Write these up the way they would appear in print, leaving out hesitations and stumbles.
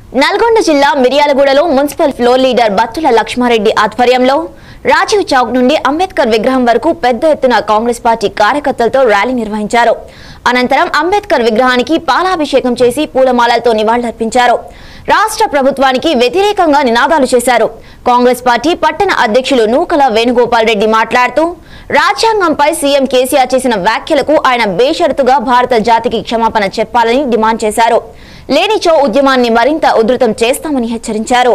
నల్గొండ జిల్లా మిర్యాలగూడలో municipal floor leader Battula Lakshmareddy ఆధ్వర్యంలో రాజీవ్ చౌక్ నుండి అంబేద్కర్ విగ్రహం వరకు పెద్ద ఎత్తున కాంగ్రెస్ పార్టీ కార్యకర్తలతో ర్యాలీ నిర్వహించారు. అనంతరం అంబేద్కర్ విగ్రహానికి పాలాభిషేకం చేసి పూలమాలలతో నివాళులర్పించారు. రాష్ట్ర ప్రభుత్వానికి వ్యతిరేకంగా నినాదాలు చేశారు. కాంగ్రెస్ పార్టీ పట్టణ అధ్యక్షులు నూకల వేణుగోపాల్ రెడ్డి మాట్లాడుతూ రాజ్యాంగంపై సీఎం కేసీఆర్ చేసిన వ్యాఖ్యలకు ఆయన బేషరతుగా భారత జాతికి క్షమాపణ చెప్పాలని డిమాండ్ చేశారు. లేనిచో ఉద్యమాన్ని మరింత ఉధృతం చేస్తామని హెచ్చరించారు.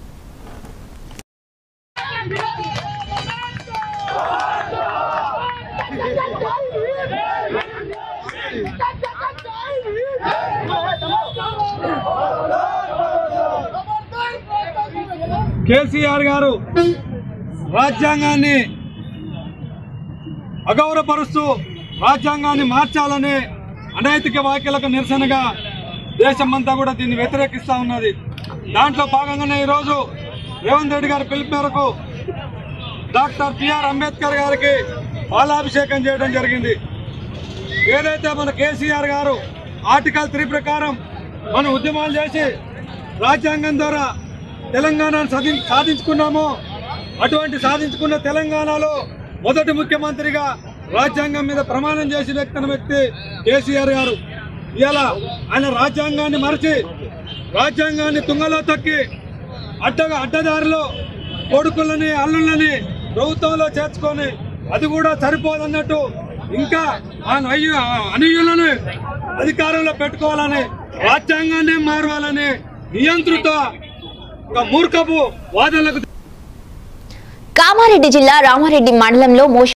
కేసీఆర్ గారు రాజ్యాంగాన్ని అగౌరవపరుస్తూ రాజ్యాంగాన్ని మార్చాలని అనైతిక వ్యాఖ్యలకు నిరసనగా దేశమంతా కూడా దీన్ని వ్యతిరేకిస్తూ ఉన్నది. దాంట్లో భాగంగానే ఈరోజు రేవంత్ రెడ్డి గారి పిలుపు మేరకు డాక్టర్ బిఆర్ అంబేద్కర్ గారికి పాలాభిషేకం చేయడం జరిగింది. ఏదైతే మన కేసీఆర్ గారు ఆర్టికల్ 3 ప్రకారం మనం ఉద్యమాలు చేసి రాజ్యాంగం ద్వారా తెలంగాణను సాధించుకున్నామో అటువంటి సాధించుకున్న తెలంగాణలో మొదటి ముఖ్యమంత్రిగా రాజ్యాంగం మీద ప్రమాణం చేసిన వ్యక్తి కేసీఆర్ గారు. ఇలా ఆయన రాజ్యాంగాన్ని మరచి రాజ్యాంగాన్ని తుంగలో తొక్కి అడ్డదారిలో కొడుకులని అల్లుళ్ళని ప్రభుత్వంలో చేర్చుకొని అది కూడా సరిపోదన్నట్టు ఇంకా అనుయులను అధికారంలో పెట్టుకోవాలని రాజ్యాంగాన్ని మారవాలని నియంత్రిత మూర్ఖపు వాదనలకు కామారెడ్డి జిల్లా రామారెడ్డి మండలంలో